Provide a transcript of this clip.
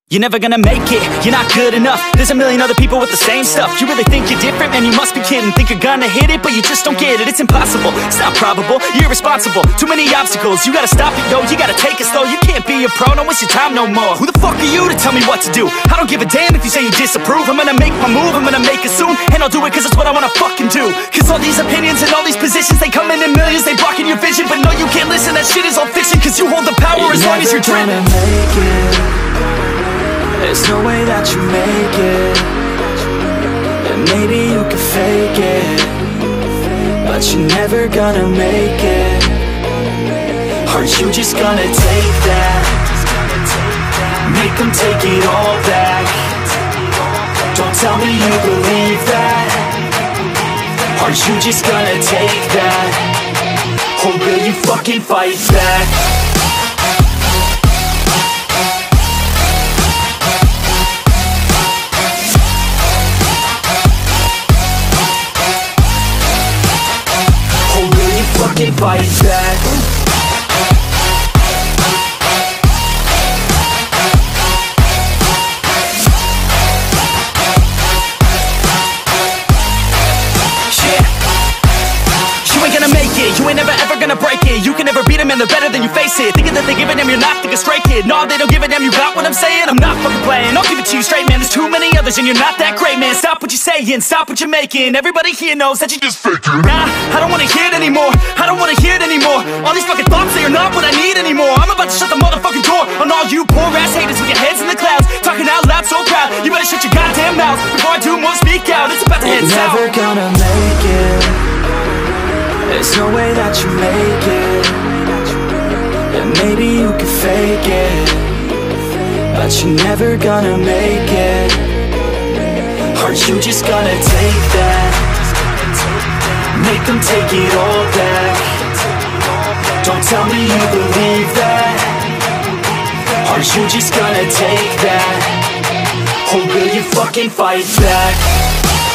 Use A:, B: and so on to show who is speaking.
A: You're never gonna make it, you're not good enough. There's a million other people with the same stuff. You really think you're different? Man, you must be kidding. Think you're gonna hit it, but you just don't get it. It's impossible, it's not probable, you're irresponsible. Too many obstacles, you gotta stop it, yo. You gotta take it slow, you can't be a pro. Don't waste your time no more. Who the fuck are you to tell me what to do? I don't give a damn if you say you disapprove. I'm gonna make my move, I'm gonna make it soon. And I'll do it cause it's what I wanna fucking do. Cause all these opinions and all these positions, they come in millions, they blocking your vision. But no, you can't listen, that shit is all fiction. Cause you hold the power as long as you're driven.
B: There's no way that you make it. And maybe you can fake it, but you're never gonna make it. Are you just gonna take that? Make them take it all back. Don't tell me you believe that. Are you just gonna take that? Or will you fucking fight back? Fight back. You ain't gonna make it, you ain't never ever gonna break it. You can never beat them and they're better than you face it. Thinking that they give a damn, you're not, think a straight kid. No, they don't give a damn, you got what I'm saying? I'm not fucking playing, I'll give it to you straight, man. There's too many others and you're not that great, man. Stop what you're saying, stop what you're making. Everybody here knows that you just faking. Nah, I don't wanna hear it anymore, I don't wanna hear it anymore. All these fucking thoughts, they are not what I need anymore. I'm about to shut the motherfucking door on all you poor ass haters with your heads in the clouds, talking out loud so proud. You better shut your goddamn mouth before I do more speak out. It's about to head south. Never gonna make it. There's no way that you make it. And maybe you can fake it, but you're never gonna make it. Are you just gonna take that? Make them take it all back. Don't tell me you believe that. Are you just gonna take that? Or will you fucking fight back?